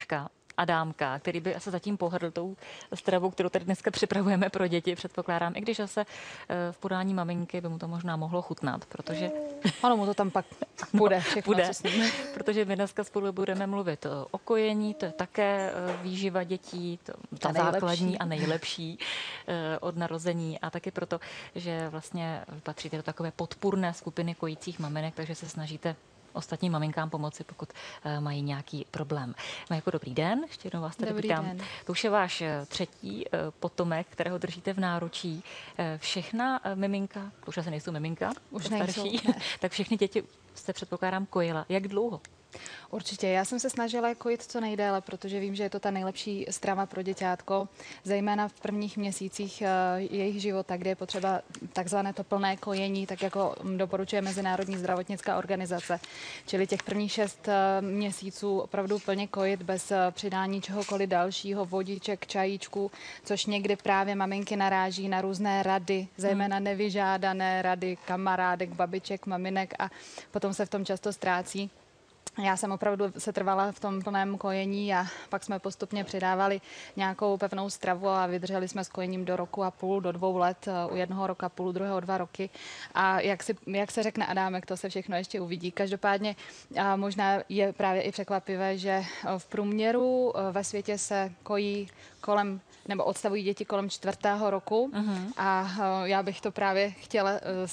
děťáčka, Adámka, který by se zatím pohrdl tou stravou, kterou tady dneska připravujeme pro děti, předpokládám, i když zase v podání maminky by mu to možná mohlo chutnat, protože... Ano, mu to tam pak bude všechno, bude, co s ním. protože my dneska spolu budeme mluvit o kojení, to je také výživa dětí, ta základní a nejlepší od narození a taky proto, že vlastně patříte do takové podpůrné skupiny kojících maminek, takže se snažíte ostatním maminkám pomoci, pokud mají nějaký problém. Majko, dobrý den, ještě jednou vás tady vítám. To už je váš třetí potomek, kterého držíte v náručí. Všechna miminka, už asi nejsou miminka, už starší, nejsou, tak všechny děti jste předpokládám kojila. Jak dlouho? Určitě. Já jsem se snažila kojit co nejdéle, protože vím, že je to ta nejlepší strava pro děťátko, zejména v prvních měsících jejich života, kde je potřeba takzvané to plné kojení, tak jako doporučuje Mezinárodní zdravotnická organizace. Čili těch prvních 6 měsíců opravdu plně kojit bez přidání čehokoliv dalšího, vodiček, čajíčku, což někdy právě maminky naráží na různé rady, zejména nevyžádané rady kamarádek, babiček, maminek a potom se v tom často ztrácí. Já jsem opravdu se trvala v tom plném kojení a pak jsme postupně přidávali nějakou pevnou stravu a vydrželi jsme s kojením do 1,5 roku, do 2 let, u 1 roku a půl, u druhého 2 roky. A jak se řekne Adámek, to se všechno ještě uvidí. Každopádně možná je právě i překvapivé, že v průměru ve světě se kojí nebo odstavují děti kolem 4. roku a já bych to právě chtěla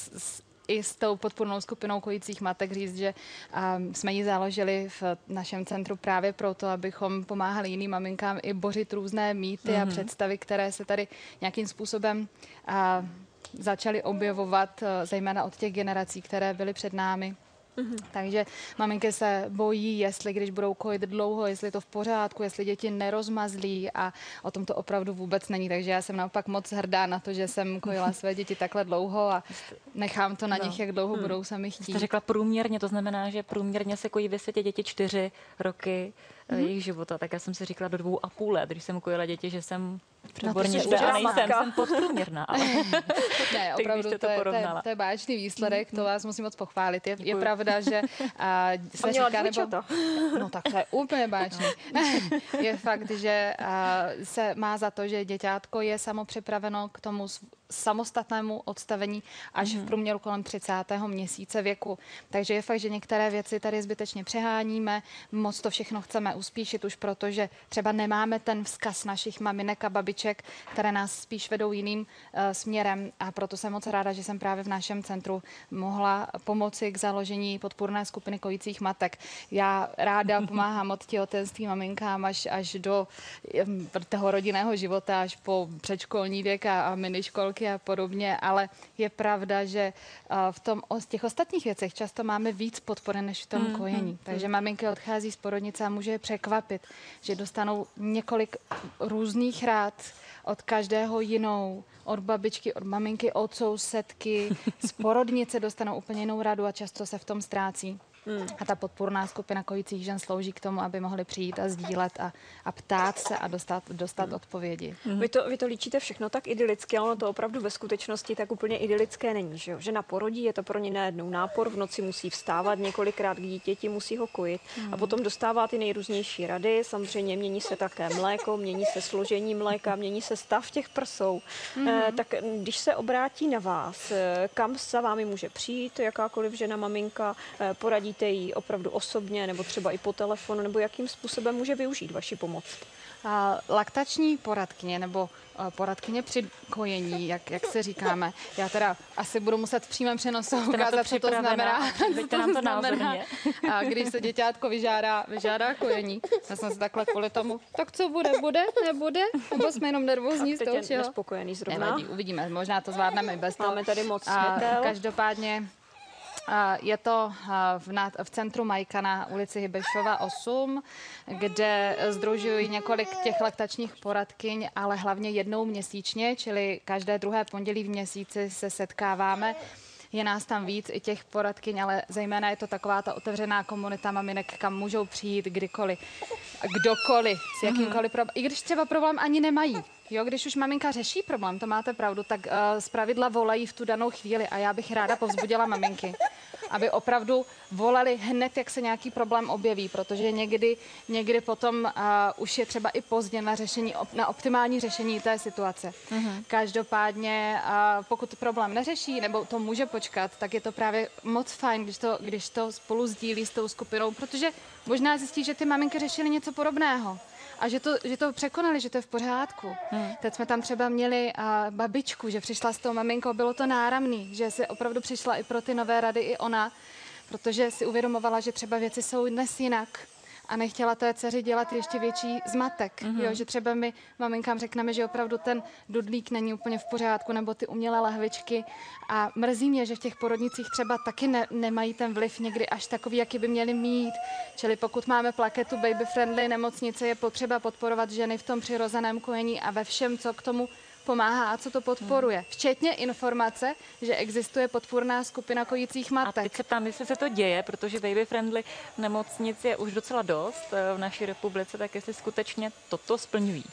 i s tou podpůrnou skupinou kojících matek říct, že jsme ji založili v našem centru právě proto, abychom pomáhali jiným maminkám i bořit různé mýty a představy, které se tady nějakým způsobem začaly objevovat, zejména od těch generací, které byly před námi. Takže maminky se bojí, jestli když budou kojit dlouho, jestli je to v pořádku, jestli děti nerozmazlí a o tom to opravdu vůbec není. Takže já jsem naopak moc hrdá na to, že jsem kojila své děti takhle dlouho a nechám to na nich, jak dlouho budou sami chtít. Jste řekla průměrně, to znamená, že průměrně se kojí ve světě děti 4 roky jejich života. Tak já jsem si říkala do 2,5 let, když jsem kojila děti, že jsem přeborně jsem podprůměrná. Ale ne, opravdu to je báječný výsledek, to vás musím moc pochválit. Je pravda, že se říká, no tak to je úplně báječný. Je fakt, že se má za to, že děťátko je samopřipraveno k tomu samostatnému odstavení až v průměru kolem 30. měsíce věku. Takže je fakt, že některé věci tady zbytečně přeháníme, moc to všechno chceme uspíšit už proto, že třeba nemáme ten vzkaz našich maminek a babiček, které nás spíš vedou jiným směrem a proto jsem moc ráda, že jsem právě v našem centru mohla pomoci k založení podpůrné skupiny kojících matek. Já ráda pomáhám od těhotenství maminkám až do toho rodinného života, až po předškolní věk a miniškolky a podobně, ale je pravda, že v těch ostatních věcech často máme víc podpory než v tom kojení. Takže maminky odchází z porodnice a může je překvapit, že dostanou několik různých rád od každého jinou, od babičky, od maminky, od sousedky, z porodnice dostanou úplně jinou radu a často se v tom ztrácí. A ta podpůrná skupina kojících žen slouží k tomu, aby mohli přijít a sdílet a ptát se a dostat odpovědi. Vy to líčíte všechno tak idylicky, ale ono to opravdu ve skutečnosti tak úplně idylické není. Že jo? Žena porodí, je to pro ně najednou nápor, v noci musí vstávat několikrát k dítěti, musí ho kojit a potom dostává ty nejrůznější rady. Samozřejmě mění se také mléko, mění se složení mléka, mění se stav těch prsou. Tak když se obrátí na vás, kam za vámi může přijít jakákoliv žena, maminka, poradí jí opravdu osobně nebo třeba i po telefonu, nebo jakým způsobem může využít vaši pomoc? Laktační poradkyně nebo poradkyně při kojení, jak se říkáme. Já teda asi budu muset v přímém přenosu ukázat, co to znamená. Když se děťátko vyžádá kojení. Já jsem se takhle kvůli tomu, tak co bude, nebude? Nebo jsme jenom nervózní z toho všeho? Nespokojený zrovna. Nevadí, uvidíme, možná to zvládneme i bez toho. Máme tady moc světel. Každopádně je to v centru Majka na ulici Hybešova 8, kde sdružují několik těch laktačních poradkyň, ale hlavně jednou měsíčně, čili každé druhé pondělí v měsíci se setkáváme. Je nás tam víc, i těch poradkyň, ale zejména je to taková ta otevřená komunita maminek, kam můžou přijít kdykoliv, kdokoliv, s jakýmkoliv problémem. I když třeba problém ani nemají. Jo, když už maminka řeší problém, to máte pravdu, tak zpravidla volají v tu danou chvíli a já bych ráda povzbudila maminky, aby opravdu volali hned, jak se nějaký problém objeví, protože někdy potom už je třeba i pozdě na optimální řešení té situace. Každopádně, pokud problém neřeší, nebo to může počkat, tak je to právě moc fajn, když to spolu sdílí s tou skupinou, protože možná zjistí, že ty maminky řešily něco podobného. A že to překonali, že to je v pořádku. Teď jsme tam třeba měli babičku, že přišla s tou maminkou, bylo to náramný, že si opravdu přišla i pro ty nové rady i ona, protože si uvědomovala, že třeba věci jsou dnes jinak a nechtěla té dceři dělat ještě větší zmatek. Jo, že třeba my maminkám řekneme, že opravdu ten dudlík není úplně v pořádku, nebo ty umělé lahvičky. A mrzí mě, že v těch porodnicích třeba taky nemají ten vliv někdy až takový, jaký by měli mít. Čili pokud máme plaketu baby friendly nemocnice, je potřeba podporovat ženy v tom přirozeném kojení a ve všem, co k tomu pomáhá a co to podporuje. Včetně informace, že existuje podpůrná skupina kojících matek. A teď se ptám, jestli se to děje, protože baby friendly nemocnic je už docela dost v naší republice, tak jestli skutečně toto splňují.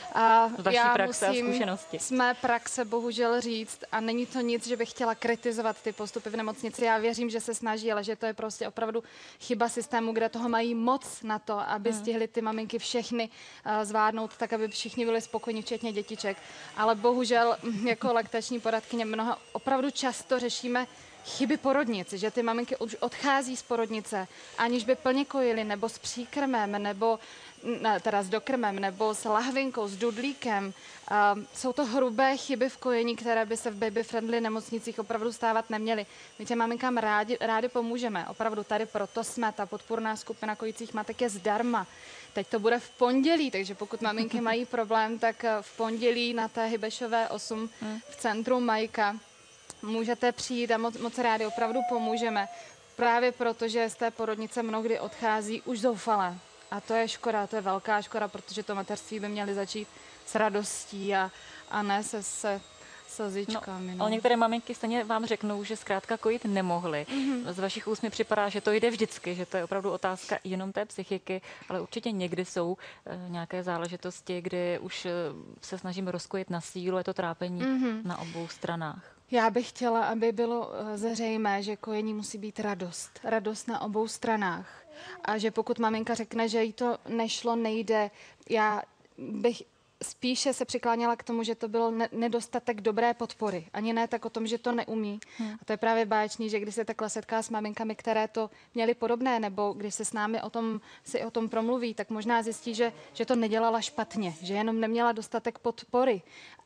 Z vaší praxe a zkušenosti. Z mé praxe bohužel říct, a není to nic, že bych chtěla kritizovat ty postupy v nemocnici. Já věřím, že se snaží, ale že to je prostě opravdu chyba systému, kde toho mají moc na to, aby stihly ty maminky všechny zvládnout, tak aby všichni byli spokojení, včetně dětiček. Ale bohužel jako laktační poradkyně opravdu často řešíme chyby porodnic, že ty maminky už odchází z porodnice, aniž by plně kojily, nebo s příkrmem, nebo teda s dokrmem, nebo s lahvinkou, s dudlíkem. Jsou to hrubé chyby v kojení, které by se v baby-friendly nemocnicích opravdu stávat neměly. My těm maminkám rádi pomůžeme. Opravdu tady proto jsme, ta podpůrná skupina kojících matek je zdarma. Teď to bude v pondělí, takže pokud maminky mají problém, tak v pondělí na té Hybešové 8 v centru Majka můžete přijít a moc rádi opravdu pomůžeme. Právě proto, že z té porodnice mnohdy odchází už zoufalé. A to je škoda, to je velká škoda, protože to mateřství by měly začít s radostí a ne se slzičkami. Ale některé maminky stejně vám řeknou, že zkrátka kojit nemohly. Z vašich úst mi připadá, že to jde vždycky, že to je opravdu otázka jenom té psychiky, ale určitě někdy jsou nějaké záležitosti, kdy už se snažíme rozkojit na sílu, je to trápení na obou stranách. Já bych chtěla, aby bylo zřejmé, že kojení musí být radost. Radost na obou stranách. A že pokud maminka řekne, že jí to nešlo, nejde, já bych spíše se přikláněla k tomu, že to byl nedostatek dobré podpory. Ani ne tak o tom, že to neumí. A to je právě báječný, že když se takhle setká s maminkami, které to měly podobné, nebo když se s námi o tom promluví, tak možná zjistí, že to nedělala špatně, že jenom neměla dostatek podpory.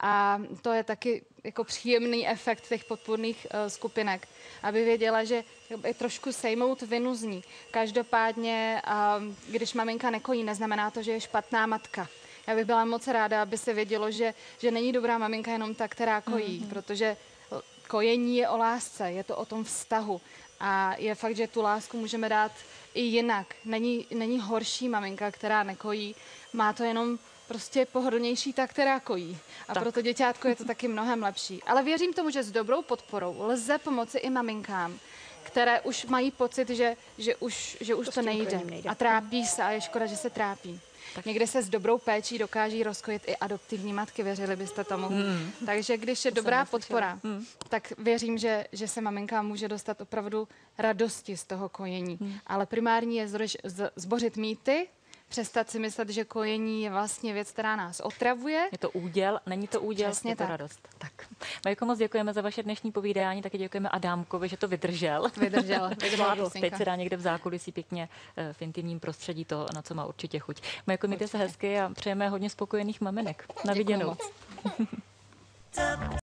A to je taky jako příjemný efekt těch podpůrných skupinek, aby věděla, že trošku sejmout vinu z ní. Každopádně, když maminka nekojí, neznamená to, že je špatná matka. Já bych byla moc ráda, aby se vědělo, že není dobrá maminka jenom ta, která kojí, protože kojení je o lásce, je to o tom vztahu. A je fakt, že tu lásku můžeme dát i jinak. Není horší maminka, která nekojí, má to jenom prostě pohodlnější ta, která kojí. A tak. Proto děťátko je to taky mnohem lepší. Ale věřím tomu, že s dobrou podporou lze pomoci i maminkám, které už mají pocit, že už to nejde. A trápí se a je škoda, že se trápí. Tak. Někde se s dobrou péčí dokáží rozkojit i adoptivní matky, věřili byste tomu. Takže když je dobrá podpora, tak věřím, že se maminka může dostat opravdu radosti z toho kojení. Ale primární je zbořit mýty, přestat si myslet, že kojení je vlastně věc, která nás otravuje. Je to úděl, není to úděl, přesně je to radost. Tak. Majko, moc děkujeme za vaše dnešní povídání, taky děkujeme Adámkovi, že to vydržel. Vydržel. Teď se dá někde v zákulisí pěkně v intimním prostředí to, na co má určitě chuť. Majko, mějte se hezky a přejeme hodně spokojených maminek. Na viděnou.